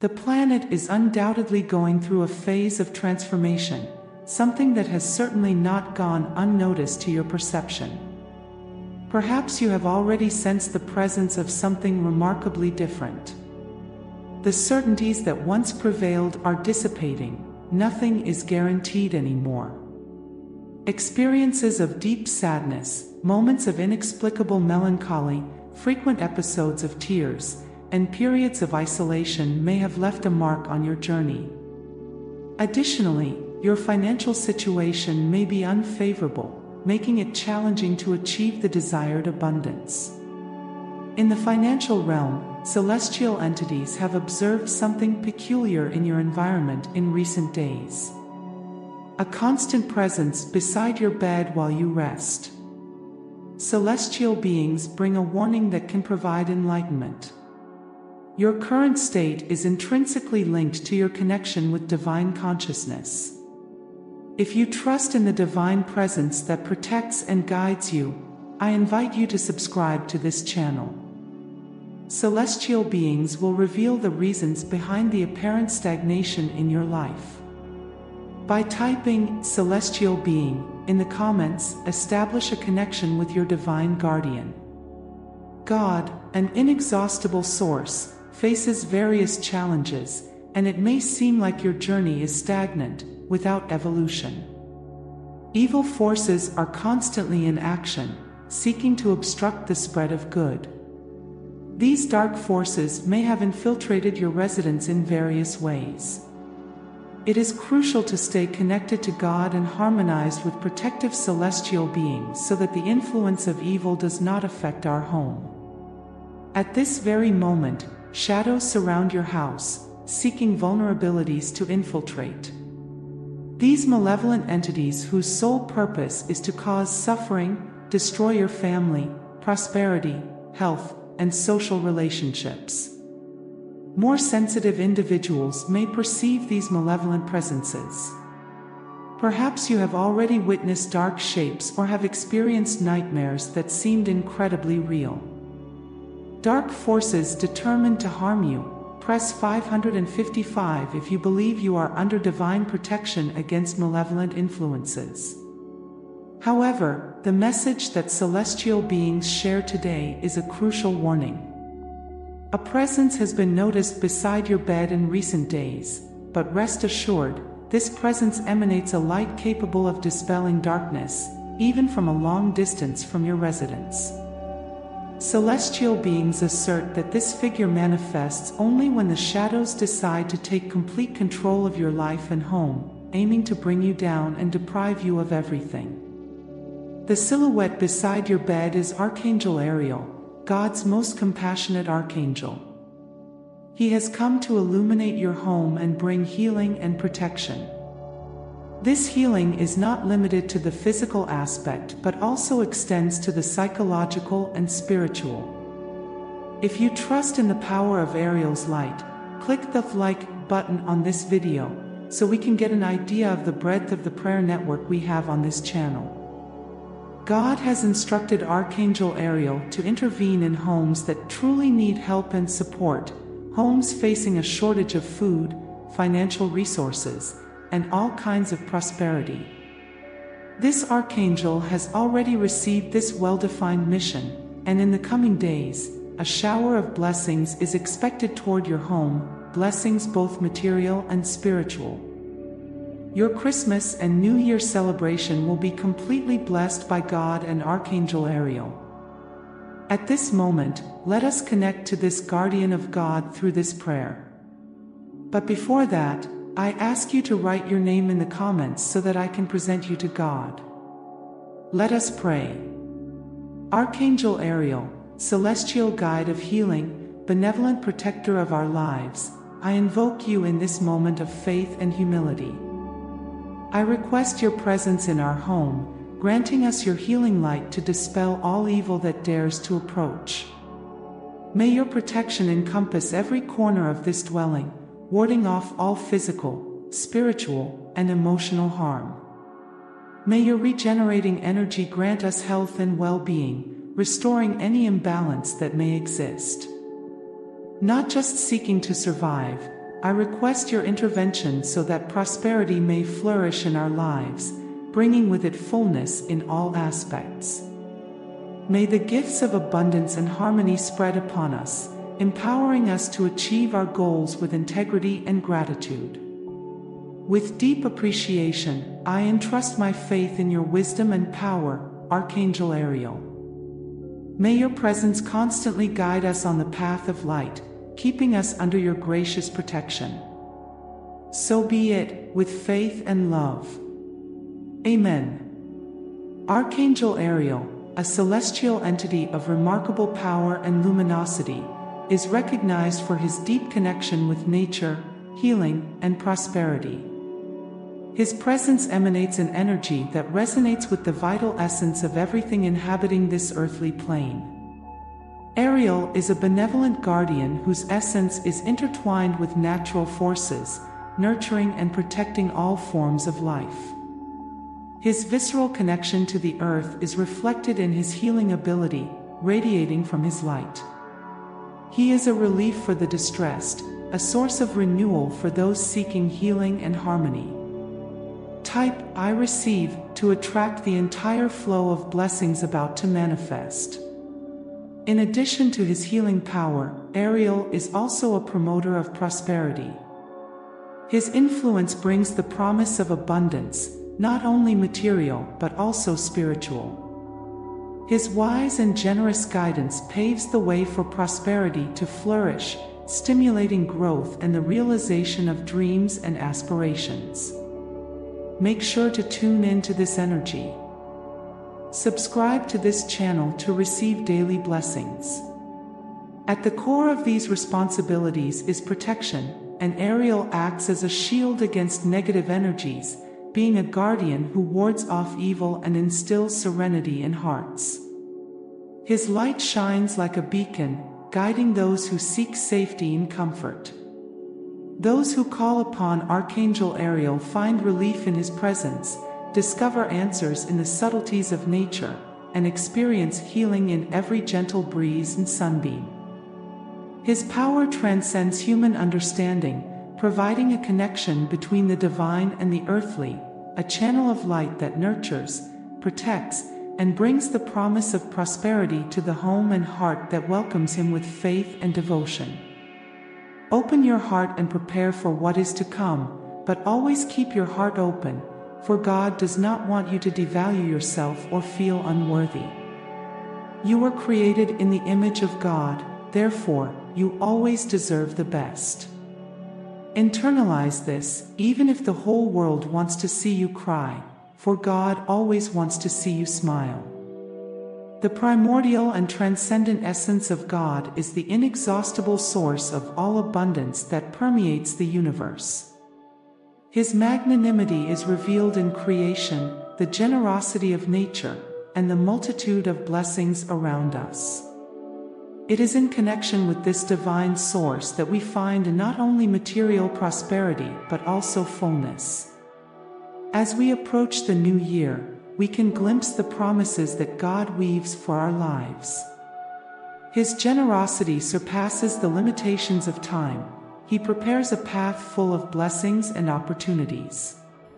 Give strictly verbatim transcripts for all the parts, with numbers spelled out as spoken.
The planet is undoubtedly going through a phase of transformation, something that has certainly not gone unnoticed to your perception. Perhaps you have already sensed the presence of something remarkably different. The certainties that once prevailed are dissipating. Nothing is guaranteed anymore. Experiences of deep sadness, moments of inexplicable melancholy, frequent episodes of tears, and periods of isolation may have left a mark on your journey. Additionally, your financial situation may be unfavorable, making it challenging to achieve the desired abundance. In the financial realm, celestial entities have observed something peculiar in your environment in recent days. A constant presence beside your bed while you rest. Celestial beings bring a warning that can provide enlightenment. Your current state is intrinsically linked to your connection with divine consciousness. If you trust in the divine presence that protects and guides you, I invite you to subscribe to this channel. Celestial beings will reveal the reasons behind the apparent stagnation in your life. By typing "celestial being" in the comments, establish a connection with your divine guardian. God, an inexhaustible source, faces various challenges, and it may seem like your journey is stagnant, without evolution. Evil forces are constantly in action, seeking to obstruct the spread of good. These dark forces may have infiltrated your residence in various ways. It is crucial to stay connected to God and harmonized with protective celestial beings so that the influence of evil does not affect our home. At this very moment, shadows surround your house, seeking vulnerabilities to infiltrate. These malevolent entities whose sole purpose is to cause suffering, destroy your family, prosperity, health, and social relationships. More sensitive individuals may perceive these malevolent presences. Perhaps you have already witnessed dark shapes or have experienced nightmares that seemed incredibly real. Dark forces determined to harm you. Press five hundred fifty-five if you believe you are under divine protection against malevolent influences. However, the message that celestial beings share today is a crucial warning. A presence has been noticed beside your bed in recent days, but rest assured, this presence emanates a light capable of dispelling darkness, even from a long distance from your residence. Celestial beings assert that this figure manifests only when the shadows decide to take complete control of your life and home, aiming to bring you down and deprive you of everything. The silhouette beside your bed is Archangel Ariel, God's most compassionate archangel. He has come to illuminate your home and bring healing and protection. This healing is not limited to the physical aspect but also extends to the psychological and spiritual. If you trust in the power of Ariel's light, click the like button on this video, so we can get an idea of the breadth of the prayer network we have on this channel. God has instructed Archangel Ariel to intervene in homes that truly need help and support, homes facing a shortage of food, financial resources, and all kinds of prosperity. This archangel has already received this well-defined mission, and in the coming days, a shower of blessings is expected toward your home, blessings both material and spiritual. Your Christmas and New Year celebration will be completely blessed by God and Archangel Ariel. At this moment, let us connect to this guardian of God through this prayer. But before that, I ask you to write your name in the comments so that I can present you to God. Let us pray. Archangel Ariel, celestial guide of healing, benevolent protector of our lives, I invoke you in this moment of faith and humility. I request your presence in our home, granting us your healing light to dispel all evil that dares to approach. May your protection encompass every corner of this dwelling, warding off all physical, spiritual, and emotional harm. May your regenerating energy grant us health and well-being, restoring any imbalance that may exist. Not just seeking to survive, I request your intervention so that prosperity may flourish in our lives, bringing with it fullness in all aspects. May the gifts of abundance and harmony spread upon us, empowering us to achieve our goals with integrity and gratitude. With deep appreciation, I entrust my faith in your wisdom and power, Archangel Ariel. May your presence constantly guide us on the path of light, keeping us under your gracious protection. So be it, with faith and love. Amen. Archangel Ariel, a celestial entity of remarkable power and luminosity, is recognized for his deep connection with nature, healing, and prosperity. His presence emanates an energy that resonates with the vital essence of everything inhabiting this earthly plane. Ariel is a benevolent guardian whose essence is intertwined with natural forces, nurturing and protecting all forms of life. His visceral connection to the earth is reflected in his healing ability, radiating from his light. He is a relief for the distressed, a source of renewal for those seeking healing and harmony. Type I receive to attract the entire flow of blessings about to manifest. In addition to his healing power, Ariel is also a promoter of prosperity. His influence brings the promise of abundance, not only material but also spiritual. His wise and generous guidance paves the way for prosperity to flourish, stimulating growth and the realization of dreams and aspirations. Make sure to tune in to this energy. Subscribe to this channel to receive daily blessings. At the core of these responsibilities is protection, and Ariel acts as a shield against negative energies, being a guardian who wards off evil and instills serenity in hearts. His light shines like a beacon, guiding those who seek safety and comfort. Those who call upon Archangel Ariel find relief in his presence, discover answers in the subtleties of nature, and experience healing in every gentle breeze and sunbeam. His power transcends human understanding, providing a connection between the divine and the earthly, a channel of light that nurtures, protects, and brings the promise of prosperity to the home and heart that welcomes him with faith and devotion. Open your heart and prepare for what is to come, but always keep your heart open, for God does not want you to devalue yourself or feel unworthy. You were created in the image of God, therefore, you always deserve the best. Internalize this, even if the whole world wants to see you cry, for God always wants to see you smile. The primordial and transcendent essence of God is the inexhaustible source of all abundance that permeates the universe. His magnanimity is revealed in creation, the generosity of nature, and the multitude of blessings around us. It is in connection with this divine source that we find not only material prosperity but also fullness. As we approach the new year, we can glimpse the promises that God weaves for our lives. His generosity surpasses the limitations of time. He prepares a path full of blessings and opportunities.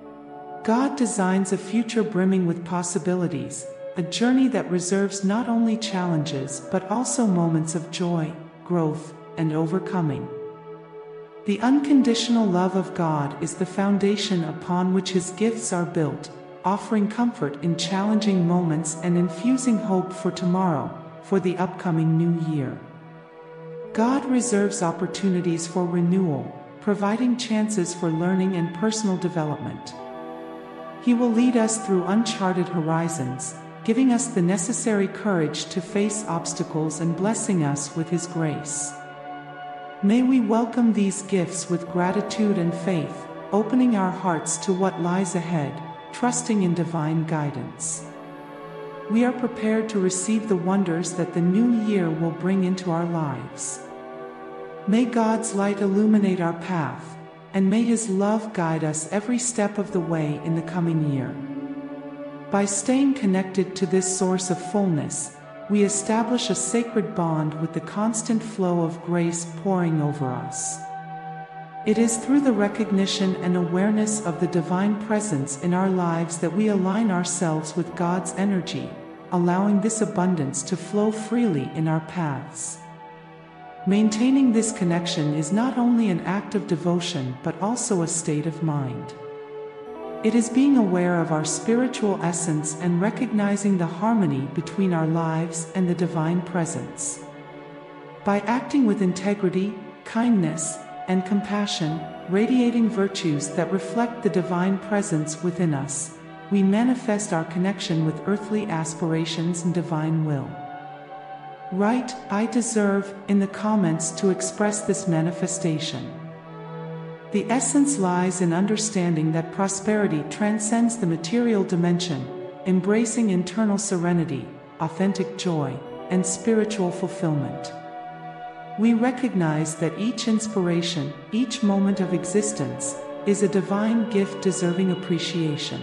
God designs a future brimming with possibilities, a journey that reserves not only challenges but also moments of joy, growth, and overcoming. The unconditional love of God is the foundation upon which His gifts are built, offering comfort in challenging moments and infusing hope for tomorrow, for the upcoming new year. God reserves opportunities for renewal, providing chances for learning and personal development. He will lead us through uncharted horizons, giving us the necessary courage to face obstacles and blessing us with His grace. May we welcome these gifts with gratitude and faith, opening our hearts to what lies ahead, trusting in divine guidance. We are prepared to receive the wonders that the new year will bring into our lives. May God's light illuminate our path, and may His love guide us every step of the way in the coming year. By staying connected to this source of fullness, we establish a sacred bond with the constant flow of grace pouring over us. It is through the recognition and awareness of the divine presence in our lives that we align ourselves with God's energy, allowing this abundance to flow freely in our paths. Maintaining this connection is not only an act of devotion but also a state of mind. It is being aware of our spiritual essence and recognizing the harmony between our lives and the divine presence. By acting with integrity, kindness, and compassion, radiating virtues that reflect the divine presence within us, we manifest our connection with earthly aspirations and divine will. Write, "I deserve," in the comments to express this manifestation. The essence lies in understanding that prosperity transcends the material dimension, embracing internal serenity, authentic joy, and spiritual fulfillment. We recognize that each inspiration, each moment of existence, is a divine gift deserving appreciation.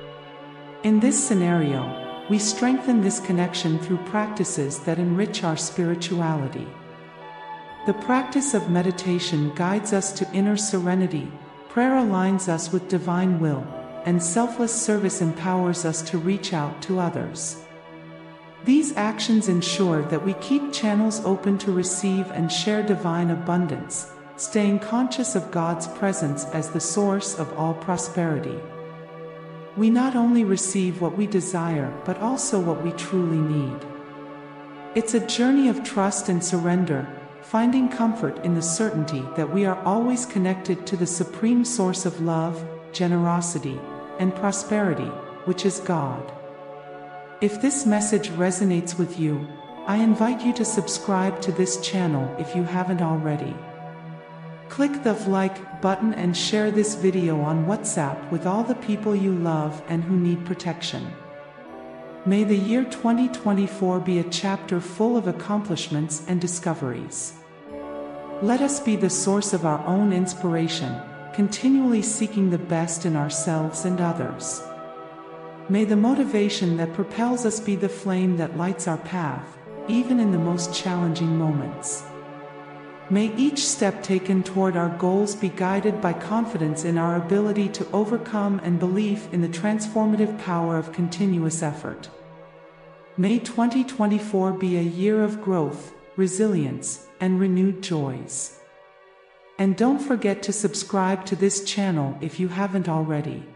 In this scenario, we strengthen this connection through practices that enrich our spirituality. The practice of meditation guides us to inner serenity, prayer aligns us with divine will, and selfless service empowers us to reach out to others. These actions ensure that we keep channels open to receive and share divine abundance, staying conscious of God's presence as the source of all prosperity. We not only receive what we desire, but also what we truly need. It's a journey of trust and surrender, finding comfort in the certainty that we are always connected to the supreme source of love, generosity, and prosperity, which is God. If this message resonates with you, I invite you to subscribe to this channel if you haven't already. Click the like button and share this video on WhatsApp with all the people you love and who need protection. May the year twenty twenty-four be a chapter full of accomplishments and discoveries. Let us be the source of our own inspiration, continually seeking the best in ourselves and others. May the motivation that propels us be the flame that lights our path, even in the most challenging moments. May each step taken toward our goals be guided by confidence in our ability to overcome and belief in the transformative power of continuous effort. May twenty twenty-four be a year of growth, resilience, and renewed joys. And don't forget to subscribe to this channel if you haven't already.